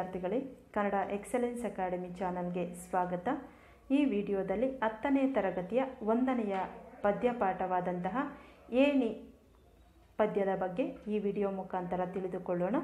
ವಿದ್ಯಾರ್ಥಿಗಳೇ, Kannada excellence academy ಚಾನಲ್ಗೆ ಸ್ವಾಗತ. ಈ ವಿಡಿಯೋದಲ್ಲಿ 10ನೇ ತರಗತಿಯ 1ನೆಯ ಪದ್ಯಪಾಠವಾದಂತಹ ಏಣಿ ಪದ್ಯದ ಬಗ್ಗೆ ಈ ವಿಡಿಯೋ ಮುಖಾಂತರ ತಿಳಿದುಕೊಳ್ಳೋಣ.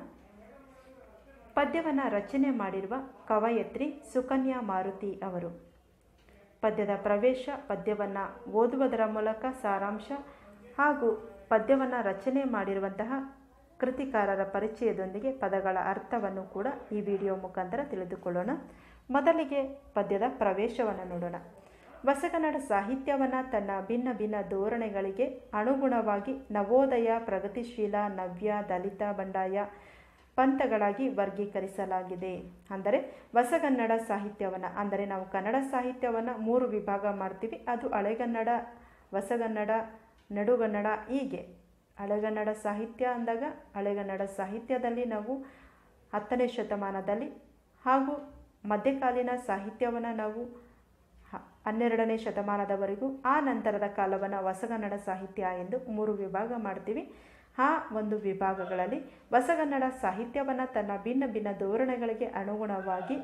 ಪದ್ಯವನ್ನು ರಚನೆ ಮಾಡಿರುವ ಕವಯತ್ರಿ ಸುಕನ್ಯಾ ಮಾರುತಿ ಅವರು. ಪದ್ಯದ ಪ್ರವೇಶ, ಪದ್ಯವನ್ನು ಓದುವುದರ ಮೂಲಕ ಸಾರಾಂಶ ಹಾಗೂ ಪದ್ಯವನ್ನು ರಚನೆ ಮಾಡಿರುವಂತಹ ಕೃತಿಕಾರರ ಪರಿಚಯದೊಂದಿಗೆ ಪದಗಳ ಅರ್ಥವನ್ನು ಕೂಡ ಈ ವಿಡಿಯೋ ಮುಖಾಂತರ ತಿಳಿದುಕೊಳ್ಳೋಣ. ಮೊದಲಿಗೆ ಪದ್ಯದ ಪ್ರವೇಶವನ್ನು ನೋಡೋಣ. ಹೊಸಗನ್ನಡ ಸಾಹಿತ್ಯವನ್ನು ತನ್ನ ಭಿನ್ನ ಭಿನ್ನ ಧೋರಣೆಗಳಿಗೆ ಅನುಗುಣವಾಗಿ ನವೋದಯ, ಪ್ರಗತಿಶೀಲ, ನವ್ಯ, ದಲಿತ, ಬಂಡಾಯ ಪಂಥಗಳಾಗಿ ವರ್ಗೀಕರಿಸಲಾಗಿದೆ. ಅಂದರೆ ಹೊಸಗನ್ನಡ ಸಾಹಿತ್ಯವನ್ನು, ಅಂದರೆ ನಾವು ಕನ್ನಡ ಸಾಹಿತ್ಯವನ್ನು 3 ವಿಭಾಗ ಮಾಡ್ತೀವಿ. ಅದು ಹಳೆಗನ್ನಡ, ಹೊಸಗನ್ನಡ, ನಡುಗನ್ನಡ. ಹೀಗೆ ಹಳೆಗನ್ನಡ ಸಾಹಿತ್ಯ ಅಂದಾಗ ಹಳೆಗನ್ನಡ ಸಾಹಿತ್ಯದಲ್ಲಿ ನಾವು 10ನೇ ಶತಮಾನದಲ್ಲಿ ಹಾಗೂ ಮಧ್ಯಕಾಲೀನ ಸಾಹಿತ್ಯವನ್ನು ನಾವು 12ನೇ ಶತಮಾನದವರೆಗೂ, ಆ ನಂತರದ ಕಾಲವನ್ನು ಹೊಸಗನ್ನಡ ಸಾಹಿತ್ಯ ಎಂದು 3 ವಿಭಾಗ ಮಾಡ್ತೀವಿ. ಆ ಒಂದು ವಿಭಾಗಗಳಲ್ಲಿ ಹೊಸಗನ್ನಡ ಸಾಹಿತ್ಯವನ್ನು ತನ್ನ ಭಿನ್ನ ಭಿನ್ನ ಧೋರಣೆಗಳಿಗೆ ಅನುಗುಣವಾಗಿ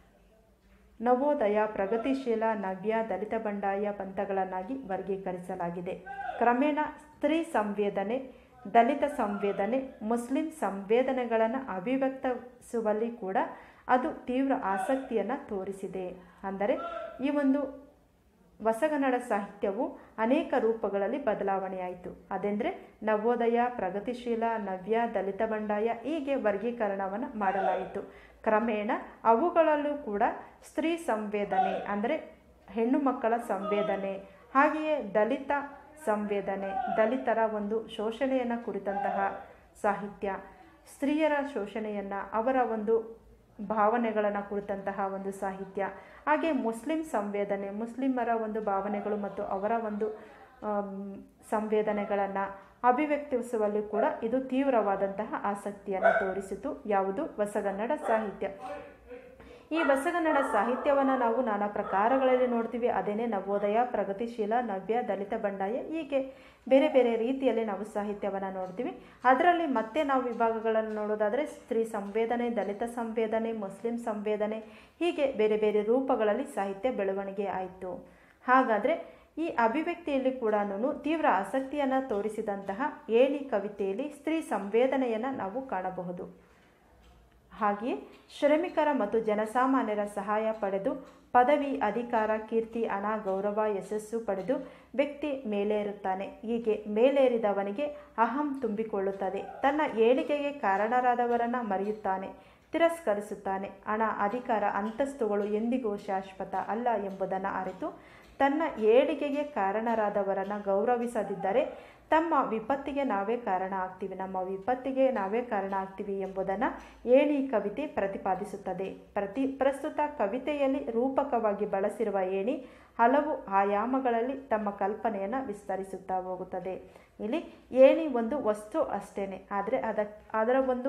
ನವೋದಯ, ಪ್ರಗತಿಶೀಲ, ನವ್ಯ, ದಲಿತ, ಬಂಡಾಯ ಪಂಥಗಳನ್ನಾಗಿ ವರ್ಗೀಕರಿಸಲಾಗಿದೆ. ಕ್ರಮೇಣ ಸ್ತ್ರೀ ಸಂವೇದನೆ, ದಲಿತ ಸಂವೇದನೆ, ಮುಸ್ಲಿಂ ಸಂವೇದನೆಗಳನ್ನು ಅಭಿವ್ಯಕ್ತಿಸುವಲ್ಲಿ ಕೂಡ ಅದು ತೀವ್ರ ಆಸಕ್ತಿಯನ್ನು ತೋರಿಸಿದೆ. ಅಂದರೆ ಈ ಒಂದು ಹೊಸಗನ್ನಡ ಸಾಹಿತ್ಯವು ಅನೇಕ ರೂಪಗಳಲ್ಲಿ ಬದಲಾವಣೆಯಾಯಿತು. ಅದೆಂದರೆ ನವೋದಯ, ಪ್ರಗತಿಶೀಲ, ನವ್ಯ, ದಲಿತ, ಬಂಡಾಯ ಹೀಗೆ ವರ್ಗೀಕರಣವನ್ನು ಮಾಡಲಾಯಿತು. ಕ್ರಮೇಣ ಅವುಗಳಲ್ಲೂ ಕೂಡ ಸ್ತ್ರೀ ಸಂವೇದನೆ, ಅಂದರೆ ಹೆಣ್ಣು ಮಕ್ಕಳ ಸಂವೇದನೆ, ಹಾಗೆಯೇ ದಲಿತ ಸಂವೇದನೆ, ದಲಿತರ ಒಂದು ಶೋಷಣೆಯನ್ನು ಕುರಿತಂತಹ ಸಾಹಿತ್ಯ, ಸ್ತ್ರೀಯರ ಶೋಷಣೆಯನ್ನು, ಅವರ ಒಂದು ಭಾವನೆಗಳನ್ನು ಕುರಿತಂತಹ ಒಂದು ಸಾಹಿತ್ಯ, ಹಾಗೆ ಮುಸ್ಲಿಂ ಸಂವೇದನೆ, ಮುಸ್ಲಿಮರ ಒಂದು ಭಾವನೆಗಳು ಮತ್ತು ಅವರ ಒಂದು ಸಂವೇದನೆಗಳನ್ನು ಅಭಿವ್ಯಕ್ತಿಸುವಲ್ಲಿ ಕೂಡ ಇದು ತೀವ್ರವಾದಂತಹ ಆಸಕ್ತಿಯನ್ನು ತೋರಿಸಿತು. ಯಾವುದು? ಹೊಸಗನ್ನಡ ಸಾಹಿತ್ಯ. ಈ ಹೊಸಗನ್ನಡ ಸಾಹಿತ್ಯವನ್ನು ನಾವು ನಾನಾ ಪ್ರಕಾರಗಳಲ್ಲಿ ನೋಡ್ತೀವಿ. ಅದೇನೇ ನವೋದಯ, ಪ್ರಗತಿಶೀಲ, ನವ್ಯ, ದಲಿತ, ಬಂಡಾಯ ಹೀಗೆ ಬೇರೆ ಬೇರೆ ರೀತಿಯಲ್ಲಿ ನಾವು ಸಾಹಿತ್ಯವನ್ನು ನೋಡ್ತೀವಿ. ಅದರಲ್ಲಿ ಮತ್ತೆ ನಾವು ವಿಭಾಗಗಳನ್ನು ನೋಡೋದಾದರೆ ಸ್ತ್ರೀ ಸಂವೇದನೆ, ದಲಿತ ಸಂವೇದನೆ, ಮುಸ್ಲಿಂ ಸಂವೇದನೆ ಹೀಗೆ ಬೇರೆ ಬೇರೆ ರೂಪಗಳಲ್ಲಿ ಸಾಹಿತ್ಯ ಬೆಳವಣಿಗೆ ಆಯಿತು. ಹಾಗಾದರೆ ಈ ಅಭಿವ್ಯಕ್ತಿಯಲ್ಲಿ ಕೂಡ ತೀವ್ರ ಆಸಕ್ತಿಯನ್ನು ತೋರಿಸಿದಂತಹ ಏಣಿ ಕವಿತೆಯಲ್ಲಿ ಸ್ತ್ರೀ ಸಂವೇದನೆಯನ್ನು ನಾವು ಕಾಣಬಹುದು. ಹಾಗೆಯೇ ಶ್ರಮಿಕರ ಮತ್ತು ಜನಸಾಮಾನ್ಯರ ಸಹಾಯ ಪಡೆದು ಪದವಿ, ಅಧಿಕಾರ, ಕೀರ್ತಿ, ಹಣ, ಗೌರವ, ಯಶಸ್ಸು ಪಡೆದು ವ್ಯಕ್ತಿ ಮೇಲೇರುತ್ತಾನೆ. ಹೀಗೆ ಮೇಲೇರಿದವನಿಗೆ ಅಹಂ ತುಂಬಿಕೊಳ್ಳುತ್ತದೆ. ತನ್ನ ಏಳಿಗೆಗೆ ಕಾರಣರಾದವರನ್ನು ಮರೆಯುತ್ತಾನೆ, ತಿರಸ್ಕರಿಸುತ್ತಾನೆ. ಹಣ, ಅಧಿಕಾರ, ಅಂತಸ್ತುಗಳು ಎಂದಿಗೂ ಶಾಶ್ವತ ಅಲ್ಲ ಎಂಬುದನ್ನು ಅರಿತು ತನ್ನ ಏಳಿಗೆಗೆ ಕಾರಣರಾದವರನ್ನು ಗೌರವಿಸದಿದ್ದರೆ ತಮ್ಮ ವಿಪತ್ತಿಗೆ ನಾವೇ ಕಾರಣ ಆಗ್ತೀವಿ, ನಮ್ಮ ವಿಪತ್ತಿಗೆ ನಾವೇ ಕಾರಣ ಆಗ್ತೀವಿ ಎಂಬುದನ್ನು ಏಣಿ ಕವಿತೆ ಪ್ರತಿಪಾದಿಸುತ್ತದೆ. ಪ್ರಸ್ತುತ ಕವಿತೆಯಲ್ಲಿ ರೂಪಕವಾಗಿ ಬಳಸಿರುವ ಏಣಿ ಹಲವು ಆಯಾಮಗಳಲ್ಲಿ ತಮ್ಮ ಕಲ್ಪನೆಯನ್ನು ವಿಸ್ತರಿಸುತ್ತಾ ಹೋಗುತ್ತದೆ. ಇಲ್ಲಿ ಏಣಿ ಒಂದು ವಸ್ತು ಅಷ್ಟೇನೆ, ಆದರೆ ಅದರ ಒಂದು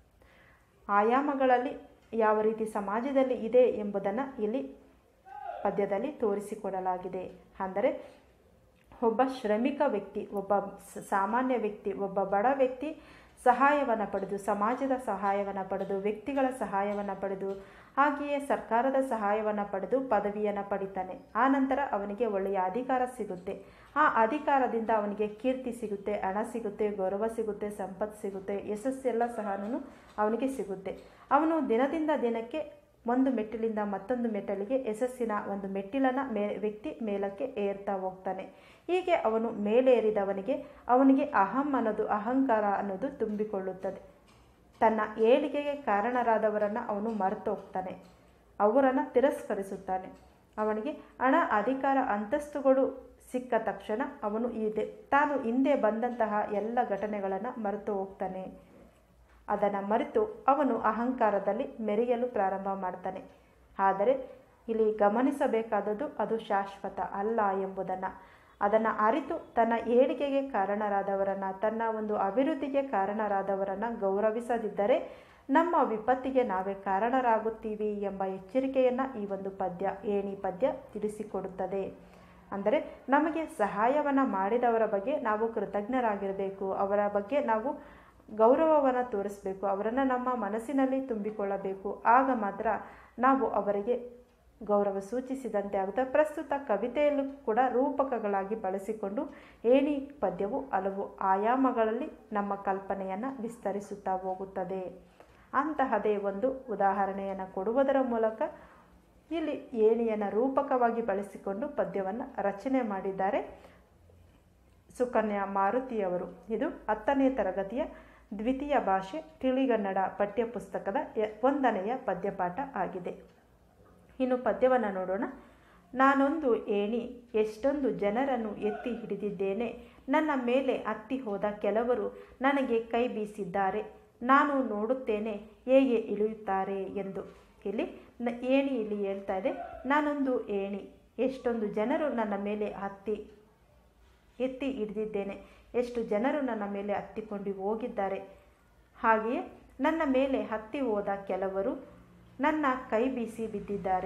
ಆಯಾಮಗಳಲ್ಲಿ ಯಾವ ರೀತಿ ಸಮಾಜದಲ್ಲಿ ಇದೆ ಎಂಬುದನ್ನು ಇಲ್ಲಿ ಪದ್ಯದಲ್ಲಿ ತೋರಿಸಿಕೊಡಲಾಗಿದೆ. ಅಂದರೆ ಒಬ್ಬ ಶ್ರಮಿಕ ವ್ಯಕ್ತಿ, ಒಬ್ಬ ಸಾಮಾನ್ಯ ವ್ಯಕ್ತಿ, ಒಬ್ಬ ಬಡ ವ್ಯಕ್ತಿ ಸಹಾಯವನ್ನು ಪಡೆದು, ಸಮಾಜದ ಸಹಾಯವನ್ನು ಪಡೆದು, ವ್ಯಕ್ತಿಗಳ ಸಹಾಯವನ್ನು ಪಡೆದು, ಹಾಗೆಯೇ ಸರ್ಕಾರದ ಸಹಾಯವನ್ನು ಪಡೆದು ಪದವಿಯನ್ನು ಪಡಿತಾನೆ. ಆ ನಂತರ ಅವನಿಗೆ ಒಳ್ಳೆಯ ಅಧಿಕಾರ ಸಿಗುತ್ತೆ. ಆ ಅಧಿಕಾರದಿಂದ ಅವನಿಗೆ ಕೀರ್ತಿ ಸಿಗುತ್ತೆ, ಹಣ ಸಿಗುತ್ತೆ, ಗೌರವ ಸಿಗುತ್ತೆ, ಸಂಪತ್ತು ಸಿಗುತ್ತೆ, ಯಶಸ್ಸೆಲ್ಲ ಸಹ ಅವನಿಗೆ ಸಿಗುತ್ತೆ. ಅವನು ದಿನದಿಂದ ದಿನಕ್ಕೆ ಒಂದು ಮೆಟ್ಟಿಲಿಂದ ಮತ್ತೊಂದು ಮೆಟ್ಟಲಿಗೆ ಯಶಸ್ಸಿನ ಒಂದು ಮೆಟ್ಟಿಲನ್ನು ವ್ಯಕ್ತಿ ಮೇಲಕ್ಕೆ ಏರ್ತಾ ಹೋಗ್ತಾನೆ. ಹೀಗೆ ಅವನು ಮೇಲೇರಿದವನಿಗೆ ಅವನಿಗೆ ಅಹಂ ಅನ್ನೋದು, ಅಹಂಕಾರ ಅನ್ನೋದು ತುಂಬಿಕೊಳ್ಳುತ್ತದೆ. ತನ್ನ ಏಳಿಗೆಗೆ ಕಾರಣರಾದವರನ್ನು ಅವನು ಮರೆತು ಹೋಗ್ತಾನೆ, ಅವರನ್ನು ತಿರಸ್ಕರಿಸುತ್ತಾನೆ. ಅವನಿಗೆ ಹಣ, ಅಧಿಕಾರ, ಅಂತಸ್ತುಗಳು ಸಿಕ್ಕ ತಕ್ಷಣ ಅವನು ತಾನು ಹಿಂದೆ ಬಂದಂತಹ ಎಲ್ಲ ಘಟನೆಗಳನ್ನು ಮರೆತು ಹೋಗ್ತಾನೆ. ಅದನ್ನು ಮರೆತು ಅವನು ಅಹಂಕಾರದಲ್ಲಿ ಮೆರೆಯಲು ಪ್ರಾರಂಭ ಮಾಡ್ತಾನೆ. ಆದರೆ ಇಲ್ಲಿ ಗಮನಿಸಬೇಕಾದದ್ದು ಅದು ಶಾಶ್ವತ ಅಲ್ಲ ಎಂಬುದನ್ನು, ಅದನ್ನು ಅರಿತು ತನ್ನ ಏಳಿಗೆಗೆ ಕಾರಣರಾದವರನ್ನು, ತನ್ನ ಒಂದು ಅಭಿವೃದ್ಧಿಗೆ ಕಾರಣರಾದವರನ್ನು ಗೌರವಿಸದಿದ್ದರೆ ನಮ್ಮ ವಿಪತ್ತಿಗೆ ನಾವೇ ಕಾರಣರಾಗುತ್ತೀವಿ ಎಂಬ ಎಚ್ಚರಿಕೆಯನ್ನು ಈ ಒಂದು ಪದ್ಯ, ಏಣಿ ಪದ್ಯ ತಿಳಿಸಿಕೊಡುತ್ತದೆ. ಅಂದರೆ ನಮಗೆ ಸಹಾಯವನ್ನು ಮಾಡಿದವರ ಬಗ್ಗೆ ನಾವು ಕೃತಜ್ಞರಾಗಿರಬೇಕು, ಅವರ ಬಗ್ಗೆ ನಾವು ಗೌರವವನ್ನು ತೋರಿಸಬೇಕು, ಅವರನ್ನು ನಮ್ಮ ಮನಸ್ಸಿನಲ್ಲಿ ತುಂಬಿಕೊಳ್ಳಬೇಕು. ಆಗ ಮಾತ್ರ ನಾವು ಅವರಿಗೆ ಗೌರವ ಸೂಚಿಸಿದಂತೆ ಆಗುತ್ತೆ. ಪ್ರಸ್ತುತ ಕವಿತೆಯಲ್ಲೂ ಕೂಡ ರೂಪಕಗಳಾಗಿ ಬಳಸಿಕೊಂಡು ಏಣಿ ಪದ್ಯವು ಹಲವು ಆಯಾಮಗಳಲ್ಲಿ ನಮ್ಮ ಕಲ್ಪನೆಯನ್ನು ವಿಸ್ತರಿಸುತ್ತಾ ಹೋಗುತ್ತದೆ. ಅಂತಹದೇ ಒಂದು ಉದಾಹರಣೆಯನ್ನು ಕೊಡುವುದರ ಮೂಲಕ ಇಲ್ಲಿ ಏಣಿಯನ್ನು ರೂಪಕವಾಗಿ ಬಳಸಿಕೊಂಡು ಪದ್ಯವನ್ನು ರಚನೆ ಮಾಡಿದ್ದಾರೆ ಸುಕನ್ಯಾ ಮಾರುತಿಯವರು. ಇದು 10ನೇ ತರಗತಿಯ ದ್ವಿತೀಯ ಭಾಷೆ ತಿಳಿಗನ್ನಡ ಪಠ್ಯಪುಸ್ತಕದ 1ನೆಯ ಪದ್ಯಪಾಠ ಆಗಿದೆ. ಇನ್ನು ಪದ್ಯವನ್ನು ನೋಡೋಣ. ನಾನೊಂದು ಏಣಿ, ಎಷ್ಟೊಂದು ಜನರನ್ನು ಎತ್ತಿ ಹಿಡಿದಿದ್ದೇನೆ. ನನ್ನ ಮೇಲೆ ಹತ್ತಿ ಹೋದ ಕೆಲವರು ನನಗೆ ಕೈ ಬೀಸಿದ್ದಾರೆ. ನಾನು ನೋಡುತ್ತೇನೆ ಹೇಗೆ ಇಳಿಯುತ್ತಾರೆ ಎಂದು. ಇಲ್ಲಿ ಇಲ್ಲಿ ಹೇಳ್ತಾ ಇದೆ, ನಾನೊಂದು ಏಣಿ, ಎಷ್ಟೊಂದು ಜನರು ನನ್ನ ಮೇಲೆ ಎತ್ತಿ ಹಿಡಿದಿದ್ದೇನೆ. ಎಷ್ಟು ಜನರು ನನ್ನ ಮೇಲೆ ಹತ್ತಿಕೊಂಡು ಹೋಗಿದ್ದಾರೆ. ಹಾಗೆಯೇ ನನ್ನ ಮೇಲೆ ಹತ್ತಿ ಹೋದ ಕೆಲವರು ನನ್ನ ಕೈ ಬೀಸಿ ಬಿದ್ದಿದ್ದಾರೆ.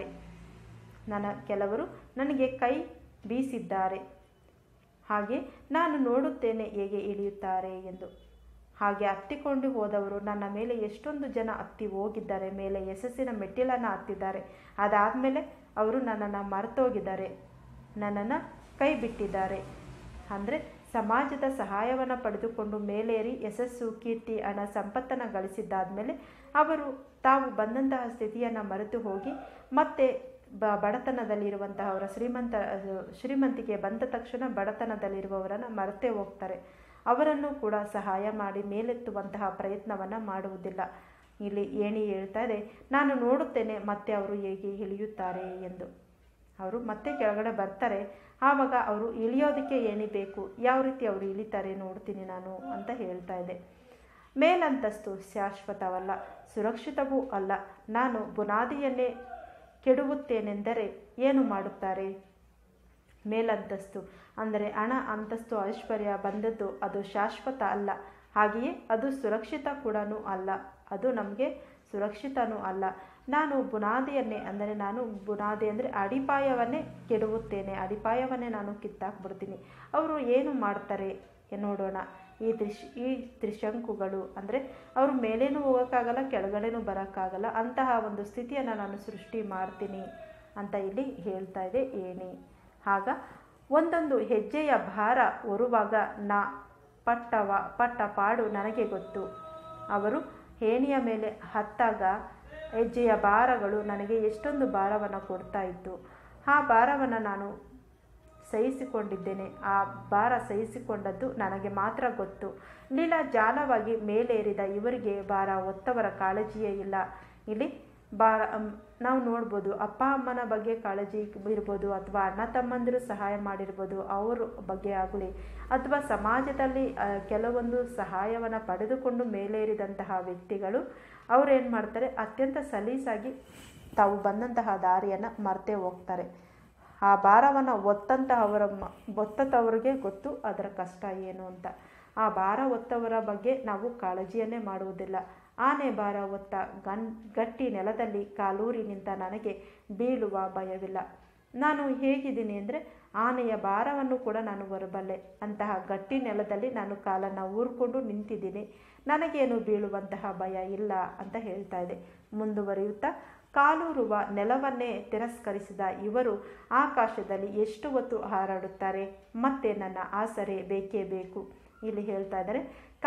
ಕೆಲವರು ನನಗೆ ಕೈ ಬೀಸಿದ್ದಾರೆ. ಹಾಗೆ ನಾನು ನೋಡುತ್ತೇನೆ ಹೇಗೆ ಇಳಿಯುತ್ತಾರೆ ಎಂದು. ಹಾಗೆ ಹತ್ತಿಕೊಂಡು ಹೋದವರು ನನ್ನ ಮೇಲೆ ಎಷ್ಟೊಂದು ಜನ ಹತ್ತಿ ಹೋಗಿದ್ದಾರೆ, ಮೇಲೆ ಯಶಸ್ಸಿನ ಮೆಟ್ಟಿಲನ್ನು ಹತ್ತಿದ್ದಾರೆ. ಅದಾದಮೇಲೆ ಅವರು ನನ್ನನ್ನು ಮರೆತೋಗಿದ್ದಾರೆ, ನನ್ನನ್ನು ಕೈ ಬಿಟ್ಟಿದ್ದಾರೆ. ಅಂದರೆ ಸಮಾಜದ ಸಹಾಯವನ್ನು ಪಡೆದುಕೊಂಡು ಮೇಲೇರಿ ಯಶಸ್ಸು, ಕೀರ್ತಿ, ಹಣ, ಸಂಪತ್ತನ್ನು ಗಳಿಸಿದ್ದಾದಮೇಲೆ ಅವರು ತಾವು ಬಂದಂತಹ ಸ್ಥಿತಿಯನ್ನು ಮರೆತು ಹೋಗಿ ಮತ್ತೆ ಬಡತನದಲ್ಲಿರುವಂತಹವರ ಶ್ರೀಮಂತಿಕೆ ಬಂದ ತಕ್ಷಣ ಬಡತನದಲ್ಲಿರುವವರನ್ನು ಮರೆತೇ ಹೋಗ್ತಾರೆ. ಅವರನ್ನು ಕೂಡ ಸಹಾಯ ಮಾಡಿ ಮೇಲೆತ್ತುವಂತಹ ಪ್ರಯತ್ನವನ್ನು ಮಾಡುವುದಿಲ್ಲ. ಇಲ್ಲಿ ಏಣಿ ಹೇಳ್ತಾ ಇದೆ, ನಾನು ನೋಡುತ್ತೇನೆ ಮತ್ತೆ ಅವರು ಹೇಗೆ ಇಳಿಯುತ್ತಾರೆ ಎಂದು. ಅವರು ಮತ್ತೆ ಕೆಳಗಡೆ ಬರ್ತಾರೆ, ಆವಾಗ ಅವರು ಇಳಿಯೋದಕ್ಕೆ ಏಣಿ ಬೇಕು, ಯಾವ ರೀತಿ ಅವರು ಇಳಿತಾರೆ ನೋಡ್ತೀನಿ ನಾನು ಅಂತ ಹೇಳ್ತಾ ಇದೆ. ಮೇಲಂತಸ್ತು ಶಾಶ್ವತವಲ್ಲ, ಸುರಕ್ಷಿತವೂ ಅಲ್ಲ. ನಾನು ಬುನಾದಿಯನ್ನೇ ಕೆಡುವುತ್ತೇನೆಂದರೆ ಏನು ಮಾಡುತ್ತಾರೆ? ಮೇಲಂತಸ್ತು ಅಂದರೆ ಹಣ, ಅಂತಸ್ತು, ಐಶ್ವರ್ಯ ಬಂದದ್ದು ಅದು ಶಾಶ್ವತ ಅಲ್ಲ. ಹಾಗೆಯೇ ಅದು ಸುರಕ್ಷಿತ ಕೂಡ ಅಲ್ಲ. ಅದು ನಮಗೆ ಸುರಕ್ಷಿತನೂ ಅಲ್ಲ. ನಾನು ಬುನಾದಿಯನ್ನೇ ಅಂದರೆ ಬುನಾದಿ ಅಂದರೆ ಅಡಿಪಾಯವನ್ನೇ ಕೆಡುವುತ್ತೇನೆ, ಅಡಿಪಾಯವನ್ನೇ ನಾನು ಕಿತ್ತಾಕ್ಬಿಡ್ತೀನಿ. ಅವರು ಏನು ಮಾಡ್ತಾರೆ ನೋಡೋಣ. ಈ ತ್ರಿಶಂಕುಗಳು ಅಂದರೆ ಅವರು ಮೇಲೇನೂ ಹೋಗೋಕ್ಕಾಗಲ್ಲ, ಕೆಳಗಡೆನೂ ಬರೋಕ್ಕಾಗಲ್ಲ, ಅಂತಹ ಒಂದು ಸ್ಥಿತಿಯನ್ನು ನಾನು ಸೃಷ್ಟಿ ಮಾಡ್ತೀನಿ ಅಂತ ಇಲ್ಲಿ ಹೇಳ್ತಾ ಇದೆ ಏಣಿ. ಆಗ ಒಂದೊಂದು ಹೆಜ್ಜೆಯ ಭಾರ ಹೊರುವಾಗ ಪಟ್ಟ ಪಾಡು ನನಗೆ ಗೊತ್ತು. ಅವರು ಏಣಿಯ ಮೇಲೆ ಹತ್ತಾಗ ಹೆಜ್ಜೆಯ ಭಾರಗಳು ನನಗೆ ಎಷ್ಟೊಂದು ಭಾರವನ್ನು ಕೊಡ್ತಾ ಇತ್ತು. ಆ ಭಾರವನ್ನು ನಾನು ಸಹಿಸಿಕೊಂಡಿದ್ದೇನೆ. ಆ ಭಾರ ಸಹಿಸಿಕೊಂಡದ್ದು ನನಗೆ ಮಾತ್ರ ಗೊತ್ತು. ಲೀಲಾ ಜಾಲವಾಗಿ ಮೇಲೇರಿದ ಇವರಿಗೆ ಭಾರ ಹೊತ್ತವರ ಕಾಳಜಿಯೇ ಇಲ್ಲ. ಇಲ್ಲಿ ನಾವು ನೋಡ್ಬೋದು, ಅಪ್ಪ ಅಮ್ಮನ ಬಗ್ಗೆ ಕಾಳಜಿ ಇರ್ಬೋದು, ಅಥವಾ ಅಣ್ಣ ತಮ್ಮಂದಿರು ಸಹಾಯ ಮಾಡಿರ್ಬೋದು ಅವ್ರ ಬಗ್ಗೆ ಆಗಲಿ, ಅಥವಾ ಸಮಾಜದಲ್ಲಿ ಕೆಲವೊಂದು ಸಹಾಯವನ್ನು ಪಡೆದುಕೊಂಡು ಮೇಲೇರಿದಂತಹ ವ್ಯಕ್ತಿಗಳು ಅವರೇನು ಮಾಡ್ತಾರೆ, ಅತ್ಯಂತ ಸಲೀಸಾಗಿ ತಾವು ಬಂದಂತಹ ದಾರಿಯನ್ನು ಮರೆತೇ ಹೋಗ್ತಾರೆ. ಆ ಭಾರವನ್ನು ಹೊತ್ತಂಥವ್ರಿಗೆ ಗೊತ್ತು ಅದರ ಕಷ್ಟ ಏನು ಅಂತ. ಆ ಭಾರ ಹೊತ್ತವರ ಬಗ್ಗೆ ನಾವು ಕಾಳಜಿಯನ್ನೇ ಮಾಡುವುದಿಲ್ಲ. ಆನೆ ಭಾರ ಹೊತ್ತ ಗಟ್ಟಿ ನೆಲದಲ್ಲಿ ಕಾಲೂರಿ ನಿಂತ ನನಗೆ ಬೀಳುವ ಭಯವಿಲ್ಲ. ನಾನು ಹೇಗಿದ್ದೀನಿ ಅಂದರೆ ಆನೆಯ ಭಾರವನ್ನು ಕೂಡ ನಾನು ಹೊರಬಲ್ಲೆ. ಅಂತಹ ಗಟ್ಟಿ ನೆಲದಲ್ಲಿ ನಾನು ಕಾಲನ್ನು ಊರ್ಕೊಂಡು ನಿಂತಿದ್ದೀನಿ, ನನಗೇನು ಬೀಳುವಂತಹ ಭಯ ಇಲ್ಲ ಅಂತ ಹೇಳ್ತಾ ಇದೆ. ಮುಂದುವರಿಯುತ್ತಾ, ಕಾಲೂರುವ ನೆಲವನ್ನೇ ತಿರಸ್ಕರಿಸಿದ ಇವರು ಆಕಾಶದಲ್ಲಿ ಎಷ್ಟು ಹೊತ್ತು ಹಾರಾಡುತ್ತಾರೆ, ಮತ್ತೆ ನನ್ನ ಆಸರೆ ಬೇಕೇ ಬೇಕು. ಇಲ್ಲಿ ಹೇಳ್ತಾ ಇದ್ದಾರೆ,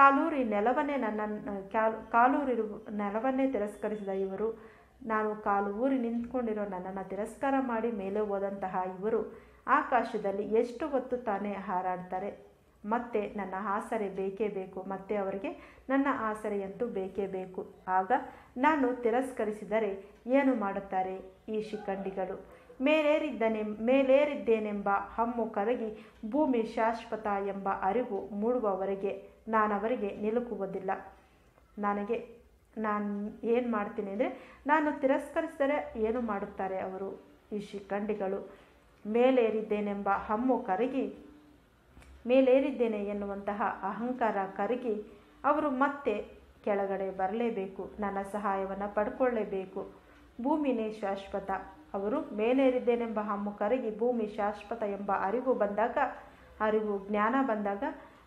ಕಾಲೂರಿರುವ ನೆಲವನ್ನೇ ತಿರಸ್ಕರಿಸಿದ ಇವರು, ನಾನು ಕಾಲು ಊರಿ ನಿಂತ್ಕೊಂಡಿರೋ ನನ್ನನ್ನು ತಿರಸ್ಕಾರ ಮಾಡಿ ಮೇಲೆ ಹೋದಂತಹ ಇವರು ಆಕಾಶದಲ್ಲಿ ಎಷ್ಟು ಹೊತ್ತು ತಾನೇ ಹಾರಾಡ್ತಾರೆ, ಮತ್ತೆ ನನ್ನ ಆಸರೆ ಬೇಕೇ ಬೇಕು, ಮತ್ತೆ ಅವರಿಗೆ ನನ್ನ ಆಸರೆಯಂತೂ ಬೇಕೇ ಬೇಕು. ಆಗ ನಾನು ತಿರಸ್ಕರಿಸಿದರೆ ಏನು ಮಾಡುತ್ತಾರೆ ಈ ಶಿಖಂಡಿಗಳು? ಮೇಲೇರಿದ್ದೇನೆಂಬ ಹಮ್ಮು ಕರಗಿ ಭೂಮಿ ಶಾಶ್ವತ ಎಂಬ ಅರಿವು ಮೂಡುವವರೆಗೆ ನಾನವರಿಗೆ ನಿಲುಕುವುದಿಲ್ಲ. ನಾನು ಏನು ಮಾಡ್ತೀನಿ ಅಂದರೆ, ನಾನು ತಿರಸ್ಕರಿಸಿದರೆ ಏನು ಮಾಡುತ್ತಾರೆ ಅವರು ಈ ಶಿಖಂಡಿಗಳು? ಮೇಲೇರಿದ್ದೇನೆಂಬ ಹಮ್ಮು ಕರಗಿ, ಮೇಲೇರಿದ್ದೇನೆ ಎನ್ನುವಂತಹ ಅಹಂಕಾರ ಕರಗಿ ಅವರು ಮತ್ತೆ ಕೆಳಗಡೆ ಬರಲೇಬೇಕು, ನನ್ನ ಸಹಾಯವನ್ನು ಪಡ್ಕೊಳ್ಳೇಬೇಕು. ಭೂಮಿನೇ ಶಾಶ್ವತ. ಅವರು ಮೇಲೇರಿದ್ದೇನೆಂಬ ಹಮ್ಮು ಕರಗಿ ಭೂಮಿ ಶಾಶ್ವತ ಎಂಬ ಜ್ಞಾನ ಬಂದಾಗ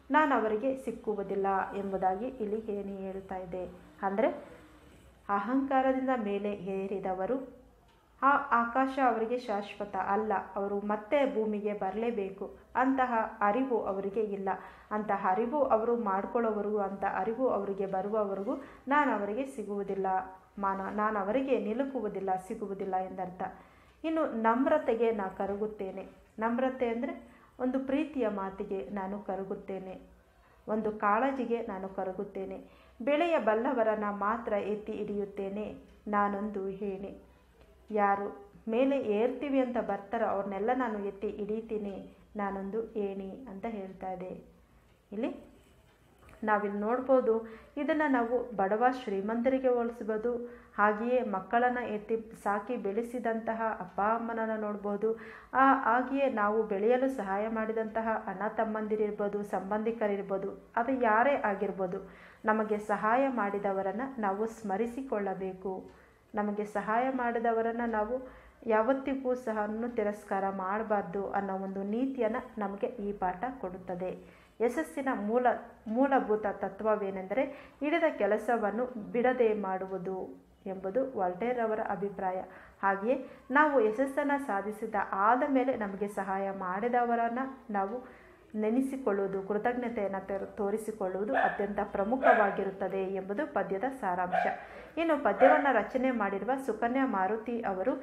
ನಾನು ಅವರಿಗೆ ಸಿಕ್ಕುವುದಿಲ್ಲ ಎಂಬುದಾಗಿ ಇಲ್ಲಿ ಏಣಿ ಹೇಳ್ತಾ ಇದೆ. ಅಂದರೆ ಅಹಂಕಾರದಿಂದ ಮೇಲೆ ಏರಿದವರು ಆ ಆಕಾಶ ಅವರಿಗೆ ಶಾಶ್ವತ ಅಲ್ಲ, ಅವರು ಮತ್ತೆ ಭೂಮಿಗೆ ಬರಲೇಬೇಕು, ಅಂತಹ ಅರಿವು ಅವರಿಗೆ ಇಲ್ಲ. ಅಂತಹ ಅರಿವು ಅವರು ಮಾಡ್ಕೊಳ್ಳೋವರೆಗೂ, ಅಂಥ ಅರಿವು ಅವರಿಗೆ ಬರುವವರೆಗೂ ನಾನು ಅವರಿಗೆ ಸಿಗುವುದಿಲ್ಲ, ನಾನು ಅವರಿಗೆ ನಿಲುಕುವುದಿಲ್ಲ, ಸಿಗುವುದಿಲ್ಲ ಎಂದರ್ಥ. ಇನ್ನು ನಮ್ರತೆಗೆ ನಾನು ಕರಗುತ್ತೇನೆ. ನಮ್ರತೆ ಅಂದರೆ ಒಂದು ಪ್ರೀತಿಯ ಮಾತಿಗೆ ನಾನು ಕರಗುತ್ತೇನೆ, ಒಂದು ಕಾಳಜಿಗೆ ನಾನು ಕರಗುತ್ತೇನೆ. ಬೆಳೆಯ ಬಲ್ಲವರನ್ನು ಮಾತ್ರ ಎತ್ತಿ ಹಿಡಿಯುತ್ತೇನೆ, ನಾನೊಂದು ಏಣಿ. ಯಾರು ಮೇಲೆ ಏರ್ತೀವಿ ಅಂತ ಬರ್ತಾರೋ ಅವ್ರನ್ನೆಲ್ಲ ನಾನು ಎತ್ತಿ ಹಿಡಿತೀನಿ, ನಾನೊಂದು ಏಣಿ ಅಂತ ಹೇಳ್ತಾ ಇದೆ. ಇಲ್ಲಿ ನಾವಿಲ್ಲಿ ನೋಡ್ಬೋದು, ಇದನ್ನು ನಾವು ಬಡವ ಶ್ರೀಮಂತರಿಗೆ ಹೋಲಿಸ್ಬೋದು. ಹಾಗೆಯೇ ಮಕ್ಕಳನ್ನು ಎತ್ತಿ ಸಾಕಿ ಬೆಳೆಸಿದಂತಹ ಅಪ್ಪ ಅಮ್ಮನನ್ನು ನೋಡ್ಬೋದು. ಹಾಗೆಯೇ ನಾವು ಬೆಳೆಯಲು ಸಹಾಯ ಮಾಡಿದಂತಹ ಅಣ್ಣ ತಮ್ಮಂದಿರಿರ್ಬೋದು, ಸಂಬಂಧಿಕರಿರ್ಬೋದು, ಅದು ಯಾರೇ ಆಗಿರ್ಬೋದು, ನಮಗೆ ಸಹಾಯ ಮಾಡಿದವರನ್ನು ನಾವು ಸ್ಮರಿಸಿಕೊಳ್ಳಬೇಕು. ನಮಗೆ ಸಹಾಯ ಮಾಡಿದವರನ್ನು ನಾವು ಯಾವತ್ತಿಗೂ ಸಹ ತಿರಸ್ಕಾರ ಮಾಡಬಾರ್ದು ಅನ್ನೋ ಒಂದು ನೀತಿಯನ್ನು ನಮಗೆ ಈ ಪಾಠ ಕೊಡುತ್ತದೆ. ಯಶಸ್ಸಿನ ಮೂಲಭೂತ ತತ್ವವೇನೆಂದರೆ ಹಿಡಿದ ಕೆಲಸವನ್ನು ಬಿಡದೆ ಮಾಡುವುದು ಎಂಬುದು ವಾಲ್ಟೇರ್ ಅವರ ಅಭಿಪ್ರಾಯ. ಹಾಗೆಯೇ ನಾವು ಯಶಸ್ಸನ್ನು ಸಾಧಿಸಿದ ಆದ ಮೇಲೆ ನಮಗೆ ಸಹಾಯ ಮಾಡಿದವರನ್ನು ನಾವು ನೆನೆಸಿಕೊಳ್ಳುವುದು, ಕೃತಜ್ಞತೆಯನ್ನು ತೋರಿಸಿಕೊಳ್ಳುವುದು ಅತ್ಯಂತ ಪ್ರಮುಖವಾಗಿರುತ್ತದೆ ಎಂಬುದು ಪದ್ಯದ ಸಾರಾಂಶ. ಇನ್ನು ಪದ್ಯವನ್ನು ರಚನೆ ಮಾಡಿರುವ ಸುಕನ್ಯಾ ಮಾರುತಿ ಅವರು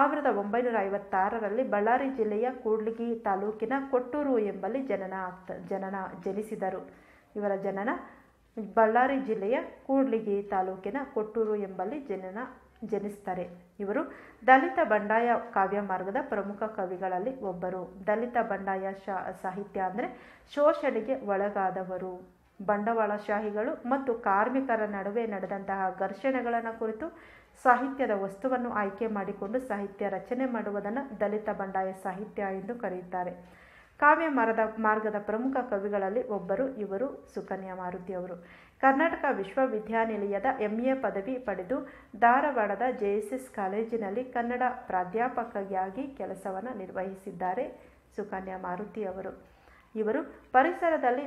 1956ರಲ್ಲಿ ಬಳ್ಳಾರಿ ಜಿಲ್ಲೆಯ ಕೂಡ್ಲಿಗಿ ತಾಲೂಕಿನ ಕೊಟ್ಟೂರು ಎಂಬಲ್ಲಿ ಜನಿಸಿದರು. ಇವರ ಜನನ ಬಳ್ಳಾರಿ ಜಿಲ್ಲೆಯ ಕೂಡ್ಲಿಗಿ ತಾಲೂಕಿನ ಕೊಟ್ಟೂರು ಎಂಬಲ್ಲಿ ಜನಿಸ್ತಾರೆ. ಇವರು ದಲಿತ ಬಂಡಾಯ ಕಾವ್ಯ ಮಾರ್ಗದ ಪ್ರಮುಖ ಕವಿಗಳಲ್ಲಿ ಒಬ್ಬರು. ದಲಿತ ಬಂಡಾಯ ಸಾಹಿತ್ಯ ಅಂದರೆ ಶೋಷಣೆಗೆ ಒಳಗಾದವರು, ಬಂಡವಾಳಶಾಹಿಗಳು ಮತ್ತು ಕಾರ್ಮಿಕರ ನಡುವೆ ನಡೆದಂತಹ ಘರ್ಷಣೆಗಳನ್ನು ಕುರಿತು ಸಾಹಿತ್ಯದ ವಸ್ತುವನ್ನು ಆಯ್ಕೆ ಮಾಡಿಕೊಂಡು ಸಾಹಿತ್ಯ ರಚನೆ ಮಾಡುವುದನ್ನು ದಲಿತ ಬಂಡಾಯ ಸಾಹಿತ್ಯ ಎಂದು ಕರೆಯುತ್ತಾರೆ. ಕಾವ್ಯ ಮಾರ್ಗದ ಪ್ರಮುಖ ಕವಿಗಳಲ್ಲಿ ಒಬ್ಬರು ಇವರು ಸುಕನ್ಯಾ ಮಾರುತಿ ಅವರು. ಕರ್ನಾಟಕ ವಿಶ್ವವಿದ್ಯಾನಿಲಯದ MA ಪದವಿ ಪಡೆದು ಧಾರವಾಡದ JSS ಕಾಲೇಜಿನಲ್ಲಿ ಕನ್ನಡ ಪ್ರಾಧ್ಯಾಪಕಿಯಾಗಿ ಕೆಲಸವನ್ನು ನಿರ್ವಹಿಸಿದ್ದಾರೆ ಸುಕನ್ಯಾ ಮಾರುತಿ ಅವರು. ಇವರು ಪರಿಸರದಲ್ಲಿ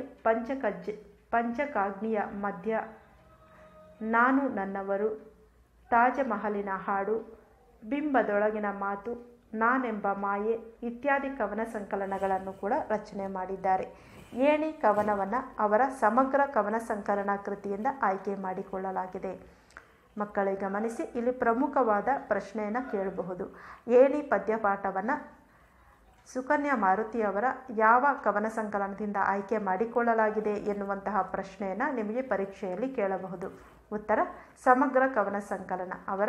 ಪಂಚಕಾಗ್ನಿಯ ಮಧ್ಯ, ನಾನು ನನ್ನವರು, ತಾಜಮಹಲಿನ ಹಾಡು, ಬಿಂಬದೊಳಗಿನ ಮಾತು, ನಾನೆಂಬ ಮಾಯೆ ಇತ್ಯಾದಿ ಕವನ ಸಂಕಲನಗಳನ್ನು ಕೂಡ ರಚನೆ ಮಾಡಿದ್ದಾರೆ. ಏಣಿ ಕವನವನ್ನು ಅವರ ಸಮಗ್ರ ಕವನ ಸಂಕಲನ ಕೃತಿಯಿಂದ ಆಯ್ಕೆ ಮಾಡಿಕೊಳ್ಳಲಾಗಿದೆ. ಮಕ್ಕಳಿಗೆ ಗಮನಿಸಿ, ಇಲ್ಲಿ ಪ್ರಮುಖವಾದ ಪ್ರಶ್ನೆಯನ್ನು ಕೇಳಬಹುದು. ಏಣಿ ಪದ್ಯಪಾಠವನ್ನು ಸುಕನ್ಯಾ ಮಾರುತಿ ಅವರ ಯಾವ ಕವನ ಸಂಕಲನದಿಂದ ಆಯ್ಕೆ ಮಾಡಿಕೊಳ್ಳಲಾಗಿದೆ ಎನ್ನುವಂತಹ ಪ್ರಶ್ನೆಯನ್ನು ನಿಮಗೆ ಪರೀಕ್ಷೆಯಲ್ಲಿ ಕೇಳಬಹುದು. ಉತ್ತರ ಸಮಗ್ರ ಕವನ ಸಂಕಲನ. ಅವರ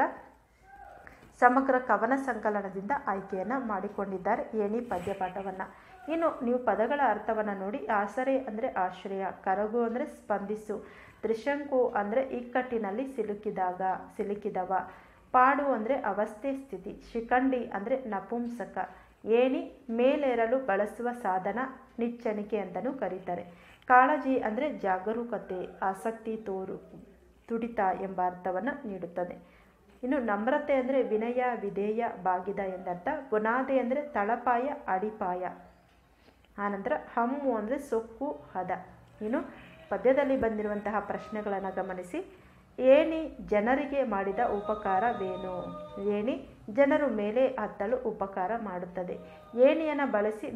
ಸಮಗ್ರ ಕವನ ಸಂಕಲನದಿಂದ ಆಯ್ಕೆಯನ್ನು ಮಾಡಿಕೊಂಡಿದ್ದಾರೆ ಏಣಿ ಪದ್ಯಪಾಠವನ್ನು. ಇನ್ನು ನೀವು ಪದಗಳ ಅರ್ಥವನ್ನು ನೋಡಿ. ಆಸರೆ ಅಂದರೆ ಆಶ್ರಯ, ಕರಗು ಅಂದರೆ ಸ್ಪಂದಿಸು, ತ್ರಿಶಂಕು ಅಂದರೆ ಇಕ್ಕಟ್ಟಿನಲ್ಲಿ ಸಿಲುಕಿದವ, ಪಾಡು ಅಂದರೆ ಅವಸ್ಥೆ ಸ್ಥಿತಿ, ಶಿಖಂಡಿ ಅಂದರೆ ನಪುಂಸಕ, ಏಣಿ ಮೇಲೇರಲು ಬಳಸುವ ಸಾಧನ, ನಿಚ್ಚಣಿಕೆ ಅಂತಲೂ ಕರೀತಾರೆ. ಕಾಳಜಿ ಅಂದರೆ ಜಾಗರೂಕತೆ, ಆಸಕ್ತಿ ತುಡಿತ ಎಂಬ ಅರ್ಥವನ್ನು ನೀಡುತ್ತದೆ. ಇನ್ನು ನಮ್ರತೆ ಅಂದರೆ ವಿನಯ, ವಿಧೇಯ, ಬಾಗಿದ ಎಂದರ್ಥ. ಬುನಾದೆ ಅಂದರೆ ತಳಪಾಯ, ಅಡಿಪಾಯ. ಆನಂತರ ಹಮ್ಮು ಅಂದರೆ ಸೊಕ್ಕು, ಹದ. ಇನ್ನು ಪದ್ಯದಲ್ಲಿ ಬಂದಿರುವಂತಹ ಪ್ರಶ್ನೆಗಳನ್ನು ಗಮನಿಸಿ. ಏಣಿ ಜನರಿಗೆ ಮಾಡಿದ ಉಪಕಾರವೇನು? ಏಣಿ ಜನರು ಮೇಲೆ ಹತ್ತಲು ಉಪಕಾರ ಮಾಡುತ್ತದೆ. ಏಣಿಯನ್ನು ಬಳಸಿ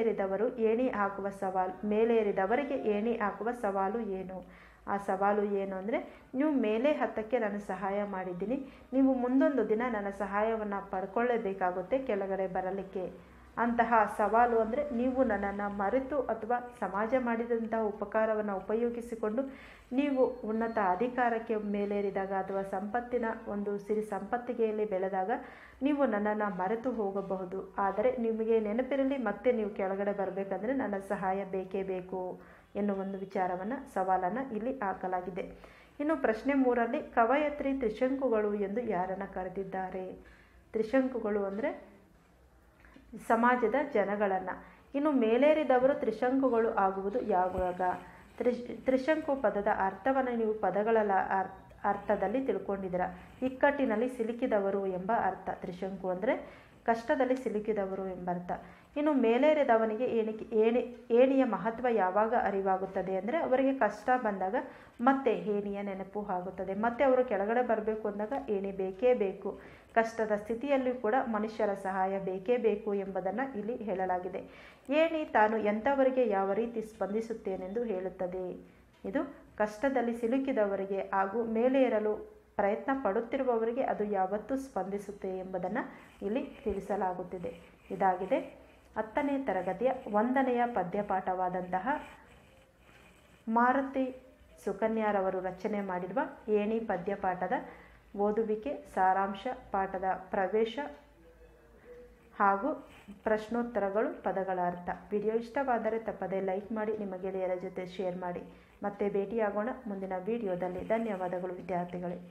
ಮೇಲೇರಿದವರಿಗೆ ಏಣಿ ಹಾಕುವ ಸವಾಲು ಏನು? ಆ ಸವಾಲು ಏನು ಅಂದರೆ, ನೀವು ಮೇಲೆ ಹತ್ತಕ್ಕೆ ನಾನು ಸಹಾಯ ಮಾಡಿದ್ದೀನಿ, ನೀವು ಮುಂದೊಂದು ದಿನ ನನ್ನ ಸಹಾಯವನ್ನು ಪಡ್ಕೊಳ್ಳೇಬೇಕಾಗುತ್ತೆ ಕೆಳಗಡೆ ಬರಲಿಕ್ಕೆ. ಅಂತಹ ಸವಾಲು ಅಂದರೆ ನೀವು ನನ್ನನ್ನು ಮರೆತು ಅಥವಾ ಸಮಾಜ ಮಾಡಿದಂತಹ ಉಪಕಾರವನ್ನು ಉಪಯೋಗಿಸಿಕೊಂಡು ನೀವು ಉನ್ನತ ಅಧಿಕಾರಕ್ಕೆ ಮೇಲೇರಿದಾಗ ಅಥವಾ ಸಂಪತ್ತಿನ ಒಂದು ಸಿರಿ ಸಂಪತ್ತಿಗೆಯಲ್ಲಿ ಬೆಳೆದಾಗ ನೀವು ನನ್ನನ್ನು ಮರೆತು ಹೋಗಬಹುದು. ಆದರೆ ನಿಮಗೆ ನೆನಪಿರಲಿ, ಮತ್ತೆ ನೀವು ಕೆಳಗಡೆ ಬರಬೇಕಂದ್ರೆ ನನ್ನ ಸಹಾಯ ಬೇಕೇ ಬೇಕು ಎನ್ನುವ ಒಂದು ವಿಚಾರವನ್ನು, ಸವಾಲನ್ನು ಇಲ್ಲಿ ಹಾಕಲಾಗಿದೆ. ಇನ್ನು ಪ್ರಶ್ನೆ 3ರಲ್ಲಿ ಕವಯತ್ರಿ ತ್ರಿಶಂಕುಗಳು ಎಂದು ಯಾರನ್ನು ಕರೆದಿದ್ದಾರೆ? ತ್ರಿಶಂಕುಗಳು ಅಂದರೆ ಸಮಾಜದ ಜನಗಳನ್ನು. ಇನ್ನು ಮೇಲೇರಿದವರು ತ್ರಿಶಂಕುಗಳು ಆಗುವುದು ಯಾವಾಗ? ತ್ರಿಶಂಕು ಪದದ ಅರ್ಥವನ್ನು ನೀವು ಪದಗಳ ಅರ್ಥದಲ್ಲಿ ತಿಳ್ಕೊಂಡಿದ್ದೀರ. ಇಕ್ಕಟ್ಟಿನಲ್ಲಿ ಸಿಲುಕಿದವರು ಎಂಬ ಅರ್ಥ. ತ್ರಿಶಂಕು ಅಂದರೆ ಕಷ್ಟದಲ್ಲಿ ಸಿಲುಕಿದವರು ಎಂಬ ಅರ್ಥ. ಇನ್ನು ಮೇಲೇರಿದವನಿಗೆ ಏಣಿಯ ಮಹತ್ವ ಯಾವಾಗ ಅರಿವಾಗುತ್ತದೆ ಅಂದರೆ ಅವರಿಗೆ ಕಷ್ಟ ಬಂದಾಗ ಮತ್ತೆ ಏಣಿಯ ನೆನಪು ಆಗುತ್ತದೆ. ಮತ್ತೆ ಅವರು ಕೆಳಗಡೆ ಬರಬೇಕು ಅಂದಾಗ ಏಣಿ ಬೇಕೇ ಬೇಕು. ಕಷ್ಟದ ಸ್ಥಿತಿಯಲ್ಲೂ ಕೂಡ ಮನುಷ್ಯರ ಸಹಾಯ ಬೇಕೇ ಬೇಕು ಎಂಬುದನ್ನು ಇಲ್ಲಿ ಹೇಳಲಾಗಿದೆ. ಏಣಿ ತಾನು ಎಂಥವರಿಗೆ ಯಾವ ರೀತಿ ಸ್ಪಂದಿಸುತ್ತೇನೆಂದು ಹೇಳುತ್ತದೆ. ಇದು ಕಷ್ಟದಲ್ಲಿ ಸಿಲುಕಿದವರಿಗೆ ಹಾಗೂ ಮೇಲೇರಲು ಪ್ರಯತ್ನ ಪಡುತ್ತಿರುವವರಿಗೆ ಅದು ಯಾವತ್ತೂ ಸ್ಪಂದಿಸುತ್ತೆ ಎಂಬುದನ್ನು ಇಲ್ಲಿ ತಿಳಿಸಲಾಗುತ್ತಿದೆ. ಇದಾಗಿದೆ 10ನೇ ತರಗತಿಯ 1ನೆಯ ಪದ್ಯಪಾಠವಾದಂತಹ ಮಾರುತಿ ಸುಕನ್ಯಾರವರು ರಚನೆ ಮಾಡಿರುವ ಏಣಿ ಪದ್ಯಪಾಠದ ಓದುವಿಕೆ, ಸಾರಾಂಶ, ಪಾಠದ ಪ್ರವೇಶ ಹಾಗೂ ಪ್ರಶ್ನೋತ್ತರಗಳು, ಪದಗಳ ಅರ್ಥ. ವಿಡಿಯೋ ಇಷ್ಟವಾದರೆ ತಪ್ಪದೇ ಲೈಕ್ ಮಾಡಿ, ನಿಮ್ಮ ಗೆಳೆಯರ ಜೊತೆ ಶೇರ್ ಮಾಡಿ. ಮತ್ತೆ ಭೇಟಿಯಾಗೋಣ ಮುಂದಿನ ವಿಡಿಯೋದಲ್ಲಿ. ಧನ್ಯವಾದಗಳು ವಿದ್ಯಾರ್ಥಿಗಳೇ.